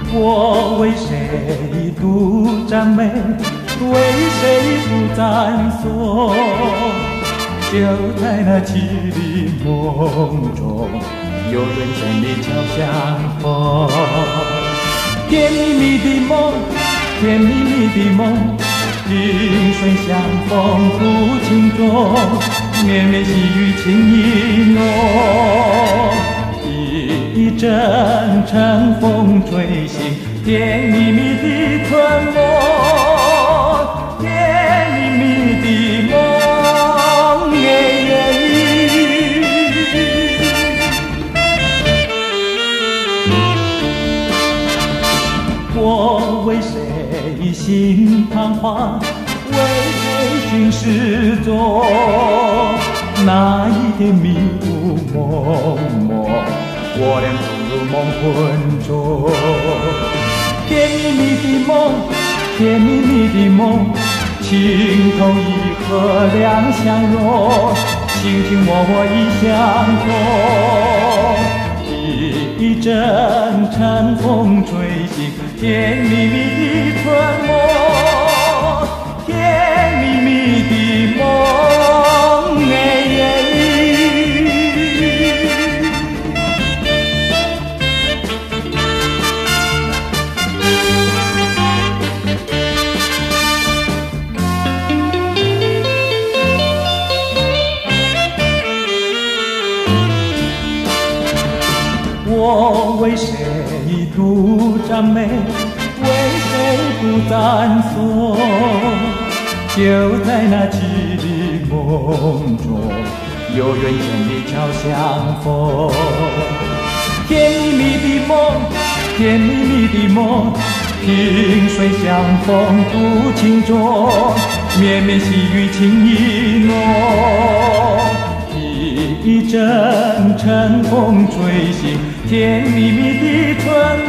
我为谁独赞美，为谁不赞颂？就在那绮丽梦中，有人千里交相逢。甜蜜蜜的梦，甜蜜蜜的梦，萍水相逢途情中，绵绵细雨情意浓。一阵阵风吹醒甜蜜蜜的春梦，甜蜜蜜的梦。我为谁心彷徨，为谁心事重？那一天迷雾蒙蒙，我俩投入梦魂中。甜蜜蜜的梦，甜蜜蜜的梦，情投意合两相融，卿卿我我意相通。一阵阵风吹醒甜蜜蜜的春梦，甜蜜蜜的梦，我为谁独赞美，为谁不赞颂？就在那绮丽梦中，有缘千里交相逢。甜蜜蜜的梦，甜蜜蜜的梦，萍水相逢途情中，绵绵细雨情意浓。一阵阵风吹醒甜蜜蜜的春